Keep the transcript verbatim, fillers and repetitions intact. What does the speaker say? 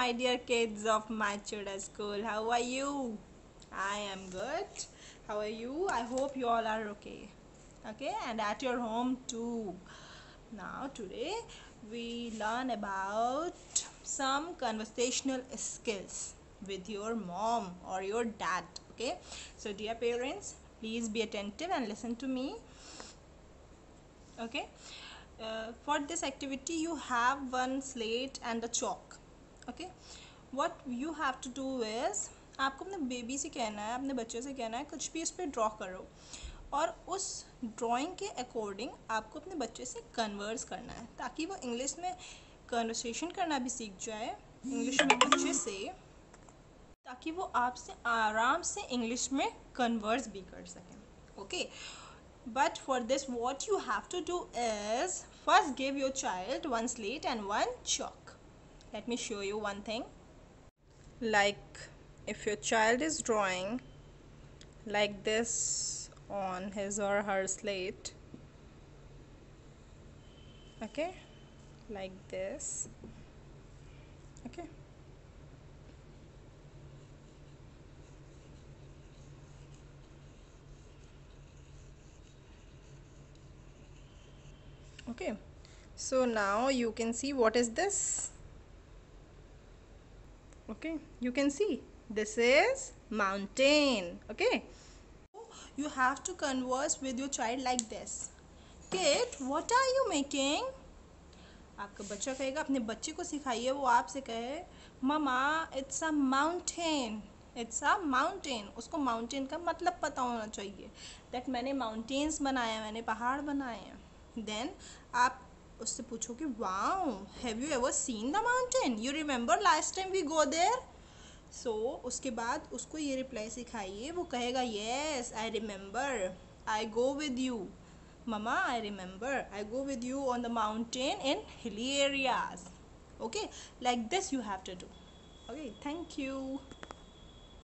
my dear kids of Machuda School. How are you? I am good. How are you? I hope you all are okay. Okay, and at your home too. Now, today we learn about some conversational skills with your mom or your dad. Okay, so dear parents, please be attentive and listen to me. Okay, uh, for this activity you have one slate and a chalk. Okay, what you have to do is आपको अपने baby से कहना है, अपने बच्चे से कहना है कुछ भी इस पर ड्रॉ करो और उस ड्राइंग के अकॉर्डिंग आपको अपने बच्चे से कन्वर्स करना है ताकि वो इंग्लिश में कन्वर्सेशन करना भी सीख जाए इंग्लिश में अच्छे से, ताकि वो आपसे आराम से इंग्लिश में कन्वर्स भी कर सकें. Okay, but for this what you have to do is first give your child one slate and one chalk. Let me show you one thing. Like if your child is drawing like this on his or her slate, okay, like this, okay, okay, so now you can see what is this. Okay, you can see this is mountain. Okay, you have to converse with your child like this. Kid, what are you making? आपका बच्चा कहेगा, अपने बच्चे को सिखाइए वो आपसे कहे mama it's a mountain, it's a mountain. उसको माउंटेन का मतलब पता होना चाहिए दैट मैंने माउंटेन्स बनाए हैं, मैंने पहाड़ बनाए हैं. देन आप उससे पूछोगे wow have you ever seen the mountain, you remember last time we go there. So उसके बाद उसको ये रिप्लाई सिखाइए, वो कहेगा yes I remember, I go with you. Mama, I remember. I go with you on the mountain in hilly areas. Okay, like this you have to do. Okay, thank you.